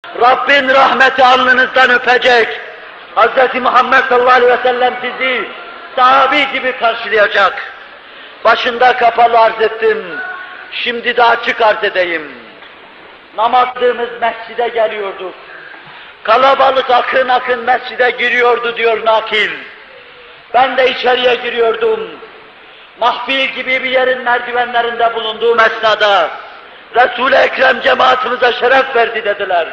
Rabbin rahmeti alnınızdan öpecek. Hz. Muhammed sallallahu aleyhi ve sellem sizi sahabi gibi karşılayacak. Başında kapalı arz ettim. Şimdi de açık arz edeyim. Namazlığımız mescide geliyorduk. Kalabalık akın akın mescide giriyordu diyor nakil. Ben de içeriye giriyordum. Mahfil gibi bir yerin merdivenlerinde bulunduğum esnada Resul-i Ekrem cemaatimize şeref verdi dediler.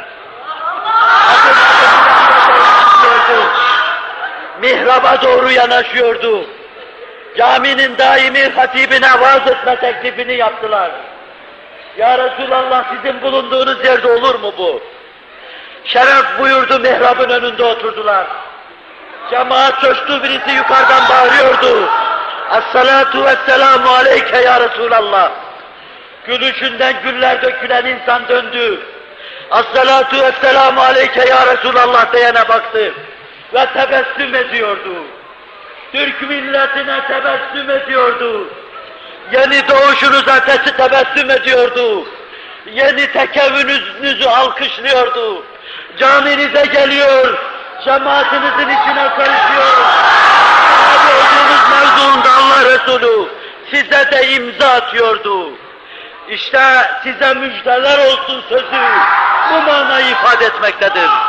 Mihraba doğru yanaşıyordu. Caminin daimi hatibine vaaz etme teklifini yaptılar. Ya Resulallah, sizin bulunduğunuz yerde olur mu bu? Şeref buyurdu, mihrabın önünde oturdular. Cemaat coştu, birisi yukarıdan bağırıyordu. Es-salatu vesselamu aleyke ya Resulallah. Gülüşünden güller dökülen insan döndü. Es-salatu vesselamu aleyke ya Resulallah diyene baktı. Ve tebessüm ediyordu. Türk milletine tebessüm ediyordu. Yeni doğuşunuza tebessüm ediyordu. Yeni tekevvününüzü alkışlıyordu. Caminize geliyor, cemaatinizin içine karışıyor. Sahabe olduğunuz mevzuunda Allah Resulü size de imza atıyordu. İşte size müjdeler olsun sözü bu manayı ifade etmektedir.